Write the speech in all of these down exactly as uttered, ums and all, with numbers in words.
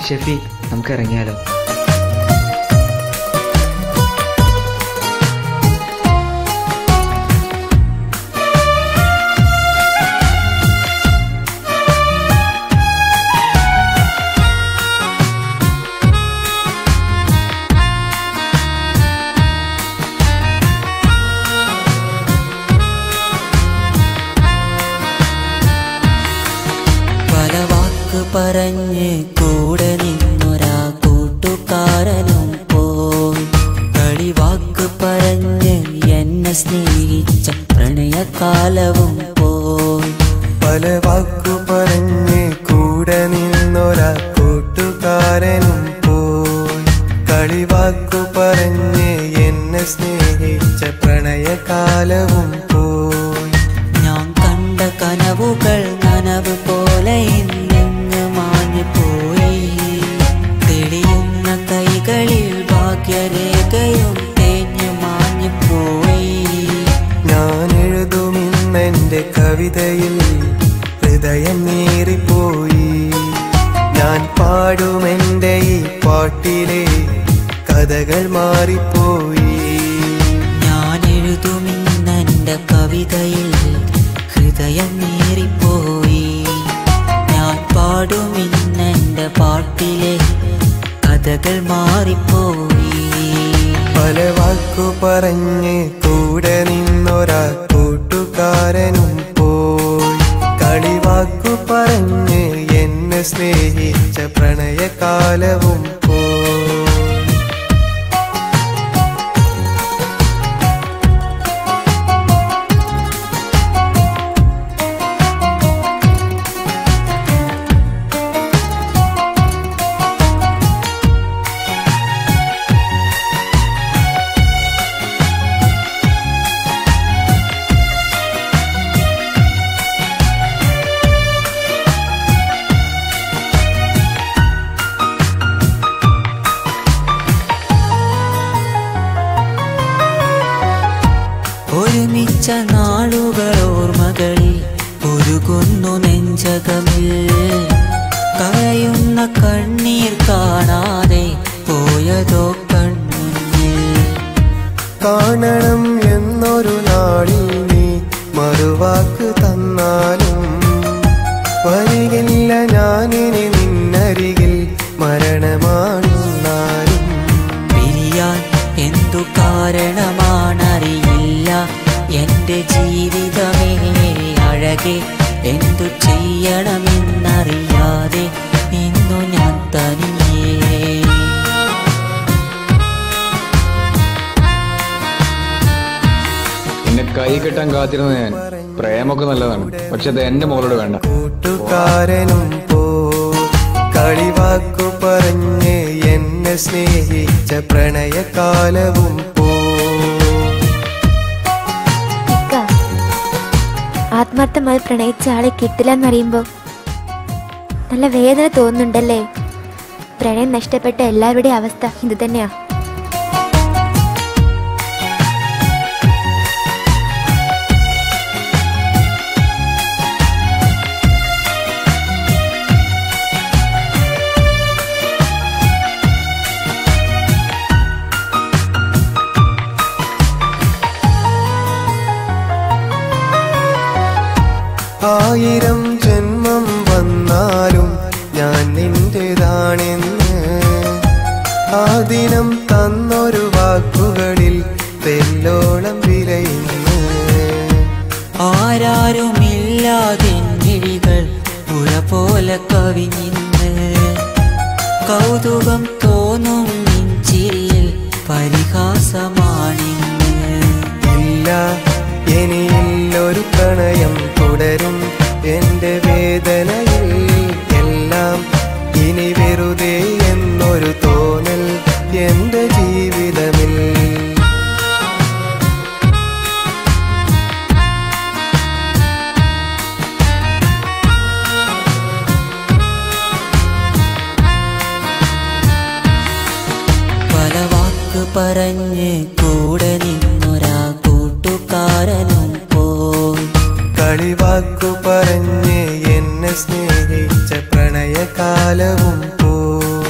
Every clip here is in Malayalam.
ഷെഫി, നമുക്ക് ഇറങ്ങിയാലോ? പറഞ്ഞ് കൂടെ നിന്നൊരാ കൂട്ടുകാരനും പോയി. കളിവാക്ക് പറഞ്ഞ് എന്നെ സ്നേഹിച്ച പ്രണയകാലവും പോയി. പല വാക്കു പറഞ്ഞ് കൂടെ നിന്നൊരാ കൂട്ടുകാരനും പോയി. കളിവാക്കു പറഞ്ഞ് എന്നെ സ്നേഹിച്ച പ്രണയകാലവും പോയി. ഞാൻ കണ്ട കനവുകൾ നനവ് പോലെ പോയി. തെളിയുന്ന കൈകളിൽ ഭാഗ്യരേഖയും തേഞ്ഞു മാഞ്ഞു പോയി. ഞാൻ എഴുതുമിന്നെന്റെ കവിതയിൽ ഹൃദയം നീറിപ്പോയി. ഞാൻ പാടുമെന്റെ ഈ പാട്ടിലെ കഥകൾ മാറിപ്പോയി. ഞാൻ എഴുതുമിന്നെന്റെ കവിതയിൽ ഹൃദയം നീറിപ്പോയി. ഞാൻ പാടുമിന്നെന്റെ പാട്ടിലെ കഥകൾ മാറിപ്പോയി. പല വാക്കു പറഞ്ഞ് കൂടെ നിന്നൊരാ കൂട്ടുകാരനും പോയി. കളിവാക്കു പറഞ്ഞ് എന്നെ സ്നേഹിച്ച പ്രണയകാലവും പോയി. ഒരുമിച്ച നാളുകൾ ഓർമ്മകളിൽ ഒരുകുന്നു നെഞ്ചകമിൽ. കരയുന്ന കണ്ണീർ കാണാതെ പോയതോ കൺമുന്നിൽ. കാണണം എന്നൊരു നാളിൽ നീ മറുവാക്ക് തന്നാലും വരികില്ല ഞാനിനി നിന്നരികിൽ മരണമാണെന്നാലും. പിരിയാൻ എന്തു കാരണമാണറിയില്ല എന്റെ ജീവിതമേ അഴകെ. എന്തു ചെയ്യണമെന്നറിയാതെ ഇന്നു ഞാൻ തനിയേ. എന്നെ കൈ കെട്ടാൻ കാത്തിരുന്ന ഞാൻ. പ്രേമൊക്കെ നല്ലതാണ്, പക്ഷെ അത് എന്റെ മോളോട് വേണ്ട. കൂട്ടുകാരനും പോ കളിവാക്കു പറഞ്ഞ് എന്നെ സ്നേഹിച്ച പ്രണയകാലവും പോ. ആത്മാർത്ഥമായി പ്രണയിച്ച ആളെ കിട്ടില്ലെന്നറിയുമ്പോ നല്ല വേദന തോന്നുന്നുണ്ടല്ലേ? പ്രണയം നഷ്ടപ്പെട്ട എല്ലാവരുടെയും അവസ്ഥ ഇത് തന്നെയാ. ആയിരം ജന്മം വന്നാലും ഞാൻ നിന്റേതാണെന്ന് ആ ദിനം തന്നൊരു വാക്കുകളിൽ തെല്ലോളം വിലയിന്ന്. ആരാരുമില്ലാതിൻകിഴികൾ പുഴ പോലെ കവിഞ്ഞിന്ന്. കൗതുകം തോന്നും നെഞ്ചിരിയിൽ പരിഹാസമാണിന്ന്. ഇല്ല ഇനിയില്ലൊരു പ്രണയം തുടരും എന്റെ വേദനയിൽ എല്ലാം. ഇനി വെറുതെ എന്നൊരു തോന്നൽ എന്റെ ജീവിതമിൽ. പല വാക്ക് പറഞ്ഞ് കൂടെ നിന്നൊരാ കൂട്ടുകാരനും പോയി. കളിവാക്കു പറഞ്ഞ് എന്നെ സ്നേഹിച്ച പ്രണയകാലവും പോ.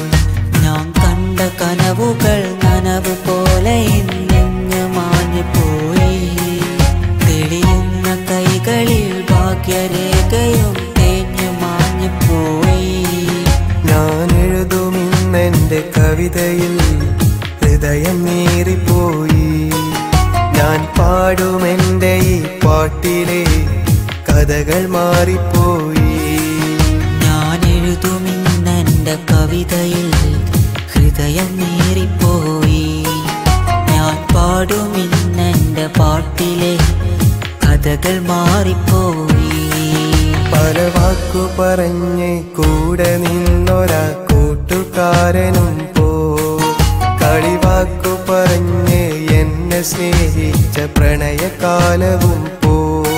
നോവുകൾ നനവ് പോലെ ഇന്നിങ്ങ് മാഞ്ഞു പോയി. തെളിയുന്ന കൈകളിൽ ഭാഗ്യരേഖയും തേഞ്ഞു മാഞ്ഞു പോയി. ഞാൻ എഴുതുമിന്നെന്റെ കവിതയിൽ ഹൃദയം നീറിപ്പോയി. ഞാൻ പാടുമെന്റെ ഈ പാട്ടിലെ കഥകൾ മാറിപ്പോയി. ഞാൻ എഴുതുമിന്നെന്റെ കവിതയിൽ ഹൃദയം നീറിപ്പോയി. ഞാൻ പാടുമിന്നെന്റെ പാട്ടിലെ കഥകൾ മാറിപ്പോയി. പല വാക്കു പറഞ്ഞ് കൂടെ നിന്നൊരാ കൂട്ടുകാരനും പോ. കളിവാക്കു പറഞ്ഞ് എന്നെ സ്നേഹിച്ച പ്രണയകാലവും പോ.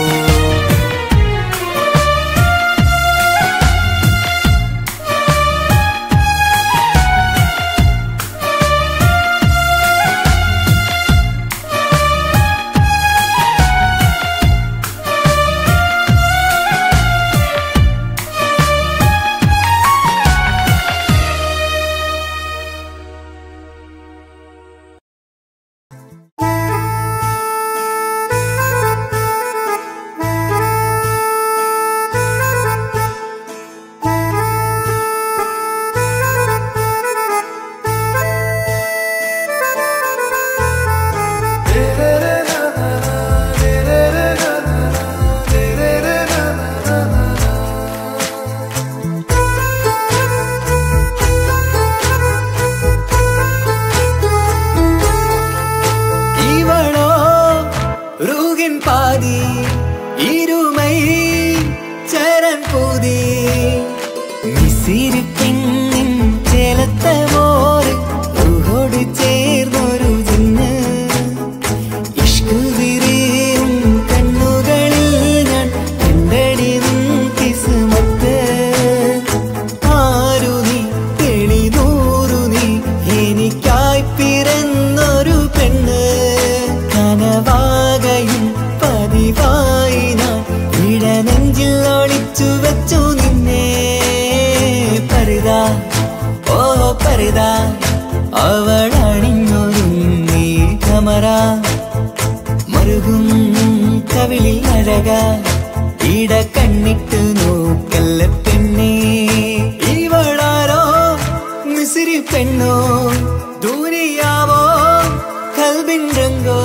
അവളണിഞ്ഞൊരുങ്ങി കമറ മറുകും കവിളിൽ അഴക ഇട കണ്ണിട്ട് നോക്കല്ല പെണ്ണേ. ഇവളാരോ മിസിരി പെണ്ണോ ദൂരിയാവോ കൽബിൻ രംഗോ.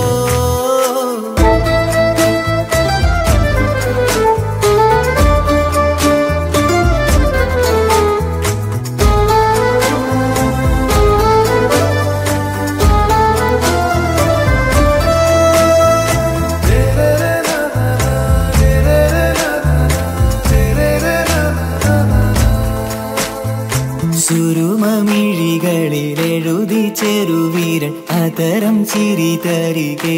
സുരുമമിഴികളിലെഴുതി ചെറുവീരൻ അതരം ചിരി തരികേ.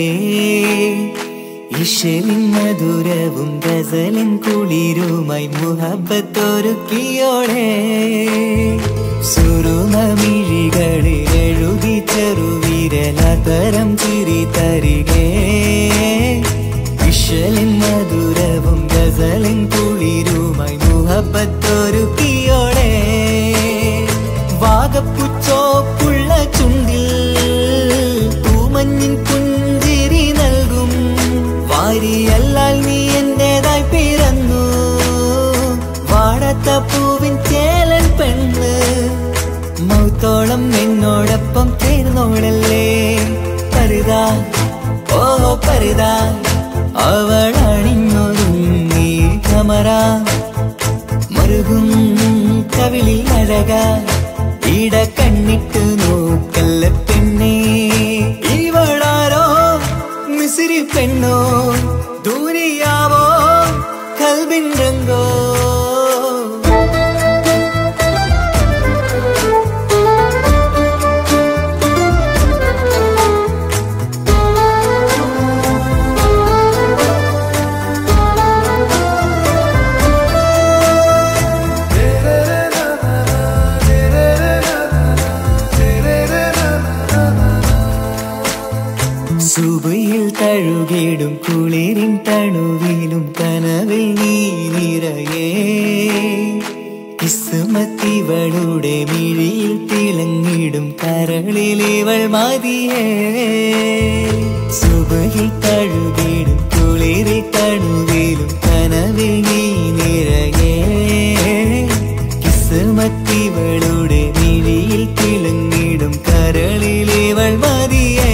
ഇശലിൻ മധുരവും ഗസലിൻ കുളിരുമായി മുഹബത്തൊരുക്കിയോടെ. സുരുമമിഴികളിലെഴുതി ചെറുവീരൻ അതരം ചിരി തരികേ. ഇശലിൻ മധുരവും ഗസലിൻ കുളിരുമായി മുഹബത്തൊരുക്കിയോടെ. വാഗപ്പുച്ചോപ്പുള്ള ചുണ്ടിൽ പൂമഞ്ഞിൻ പുഞ്ചിരി നൽകും. വാരിയല്ലാൽ നീ എന്റേതായി പിറന്നു. വാടാത്ത പൂവിൻ ചേലൻ പെണ്ണ് മൗത്തോളം എന്നോടൊപ്പം ചേർന്നോളല്ലേ. പരുതാ ഓ പരുതാ അവളണിഞ്ഞൊരുങ്ങി കമറ മറുകും കവിളിൽ അഴക ഇട കണ്ണിട്ട് നോക്കല്ല പെണ്ണേ. ഇവളാരോ മിസിരി പെണ്ണോ ദൂരിയാവോ കൽബിൻ രംഗോ. സുബയിൽ തഴുകിടും കുളിരിൻ തണുവിലും കനവിൽ നീ നിറയേ. കിസ്സ കിസ്മത്തിവളുടെ മിഴിയിൽ തിളങ്ങിടും കരളിലിവൾ മതിയേ സുബഹിൽ തഴുകിടും കുളിരിൽ കണുവിലും കനവിൽ നീ നിറയേ കിസ്മത്തിവളുടെ മിഴിയിൽ തിളങ്ങിടും കരളിലിവൾ മതിയേ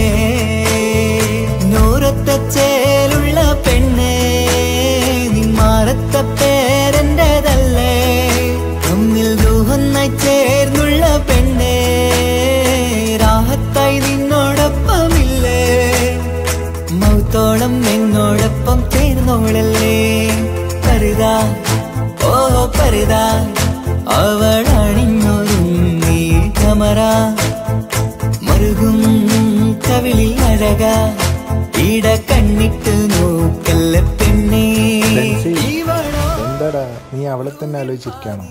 നൂറത്ത ചേലുള്ള പെണ്ണേ നിന്മാറത്ത പേരെന്റേതല്ലേ തമ്മിൽ ദൂഹന്നായി ചേർന്നുള്ള പെണ്ണേ രാഹത്തായി നിന്നോടൊപ്പമില്ലേ മൗത്തോളം എന്നോടൊപ്പം ചേർന്നോളല്ലേ പരിതാ ഓ പരിതാ അവളണിഞ്ഞൊരുങ്ങി കമറ മറുകും കവിളിൽ അഴക ഇട കണ്ണിട്ട് നോക്കല്ല പെണ്ണേ എന്താടാ നീ അവളെ തന്നെ ആലോചിച്ചിരിക്കാണോ?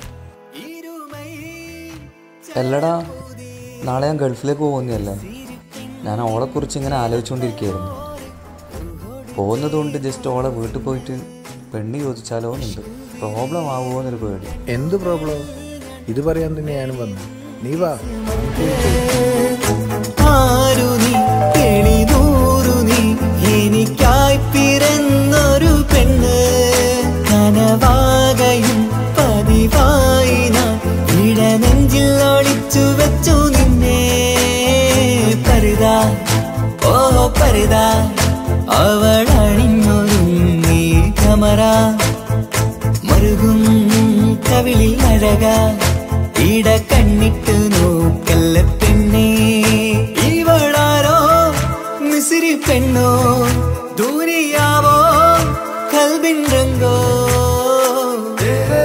അല്ലടാ, നാളെ ഞാൻ ഗൾഫിലേക്ക് പോകുന്നതല്ലേ. ഞാൻ ഓളെ കുറിച്ച് ഇങ്ങനെ ആലോചിച്ചുകൊണ്ടിരിക്കുകയായിരുന്നു. പോകുന്നതുകൊണ്ട് ജസ്റ്റ് ഓളെ വീട്ടിൽ പോയിട്ട് പെണ്ണ് ചോദിച്ചാലോ എന്നുണ്ട്. പ്രോബ്ലം ആവുമോ എന്നൊരു പേടി. എന്ത് പ്രോബ്ലം? ഇത് പറയാൻ തന്നെ ഞാനും വന്നു. നീ വാ. എനിക്കായി പിറന്നൊരു പെണ്ണ് കനവാകയും പതിവായി ഞാൻ ഇടനെഞ്ചിൽ ഒളിച്ചു വെച്ചു നിന്നെ പരിതാ ഓ പരിതാ അവളണിഞ്ഞൊരുങ്ങി കമറ മറുകും കവിളിൽ അഴക ഇട കണ്ണിട്ട് നോക്കല്ല പെണ്ണേ ഇവളാരോ മിസിരി പെണ്ണോ ദൂരിയാവോ കൽബിൻ രംഗോ